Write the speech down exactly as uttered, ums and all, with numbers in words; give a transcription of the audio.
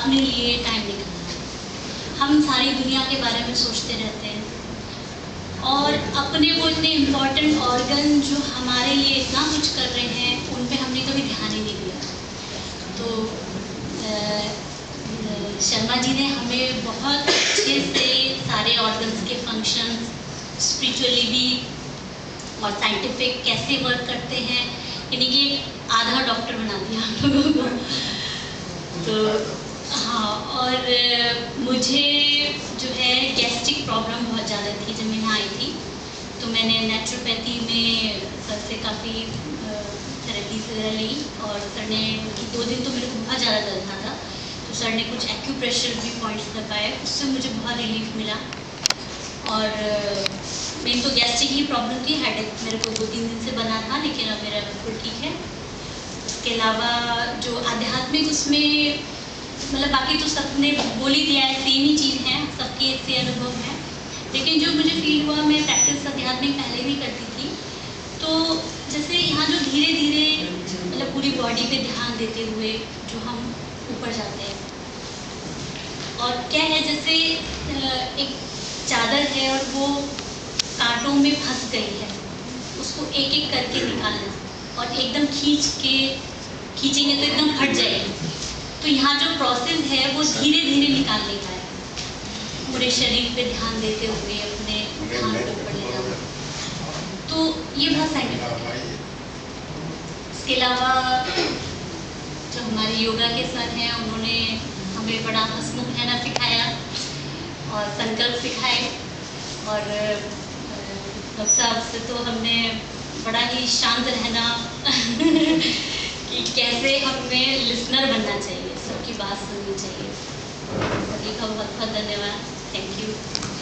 अपने लिए टाइम निकालना। हम सारी दुनिया के बारे में सोचते रहते हैं और अपने वो इतने इम्पोर्टेंट ऑर्गन जो हमारे लिए इतना कुछ कर रहे हैं उन पे हमने कभी ध्यान ही नहीं दिया। तो शर्मा जी ने हमें बहुत अच्छे से सारे ऑर्गन्स के फंक्शंस, स्पिरिचुअली भी और साइंटिफिक कैसे वर्क करते हैं, यानी कि आधा डॉक्टर बना दिया हम लोगों को। तो हाँ, और मुझे जो है गैस्ट्रिक प्रॉब्लम बहुत ज़्यादा थी जब मैं यहाँ आई थी। तो मैंने नेचुरोपैथी में सर से काफ़ी थेरेपीज वगैरह ली और सर ने कि दो दिन तो मेरे को बहुत ज़्यादा दर्द था, तो सर ने कुछ एक्यूप्रेशर भी पॉइंट्स लगाए, उससे मुझे बहुत रिलीफ मिला। और मेन तो गैस्ट्रिक ही प्रॉब्लम थी, हेडेक मेरे को दो तीन दिन से बना था, लेकिन अब मेरा बिल्कुल ठीक है। इसके अलावा जो आध्यात्मिक उसमें मतलब बाकी तो सबने बोल ही दिया है, सेम ही चीज़ है, सबके ऐसे अनुभव हैं। लेकिन जो मुझे फील हुआ, मैं प्रैक्टिस आध्यात्मिक पहले भी करती थी, तो जैसे यहाँ जो धीरे धीरे मतलब पूरी बॉडी पे ध्यान देते हुए जो हम ऊपर जाते हैं, और क्या है जैसे एक चादर है और वो कांटों में फंस गई है, उसको एक एक करके निकालना, और एकदम खींच के खींचेंगे तो एकदम फट जाएगी। तो यहाँ जो प्रोसेस है वो धीरे धीरे निकालने का है, पूरे शरीर पे ध्यान देते हुए अपने ध्यान को ऊपर ले जाना। तो ये बहुत साइंटिफिक है। इसके अलावा जो हमारे योगा के सर हैं, उन्होंने हमें बड़ा हंसमुख रहना सिखाया और संकल्प सिखाए। और डॉक्टर साहब से तो हमने बड़ा ही शांत रहना कि कैसे हमें लिसनर बनना चाहिए, सबकी बात सुननी चाहिए। सभी का बहुत बहुत धन्यवाद। Thank you.